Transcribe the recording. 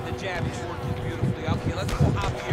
the jab is working beautifully. Okay, let's go opposite.